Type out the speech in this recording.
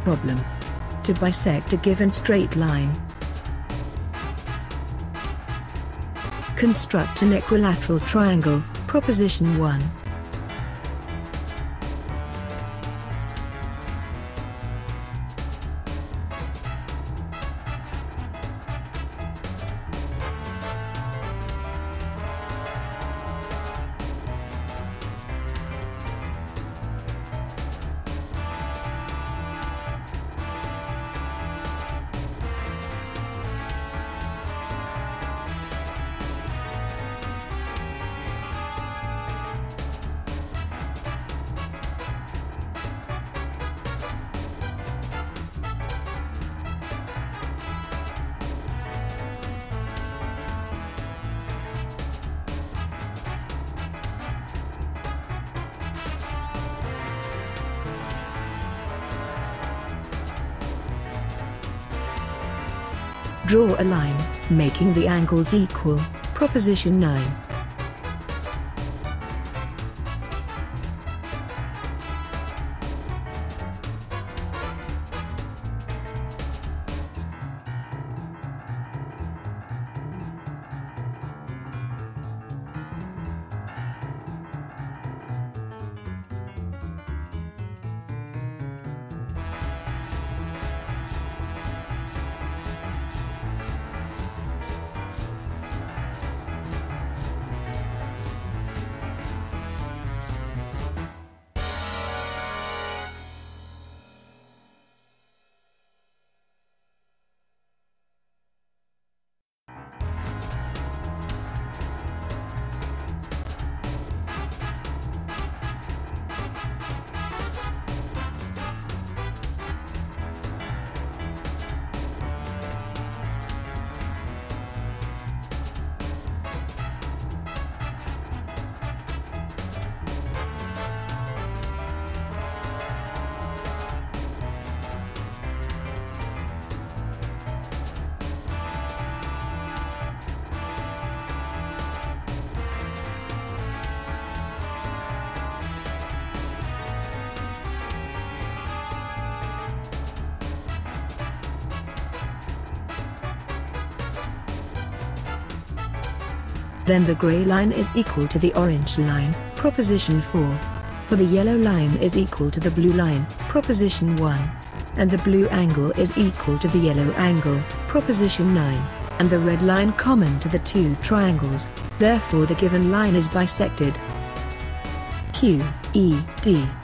Problem. To bisect a given straight line, construct an equilateral triangle, Proposition 1. Draw a line, making the angles equal, Proposition 9. Then the grey line is equal to the orange line, Proposition 4. For the yellow line is equal to the blue line, Proposition 1. And the blue angle is equal to the yellow angle, Proposition 9. And the red line common to the two triangles, therefore the given line is bisected. Q, E, D.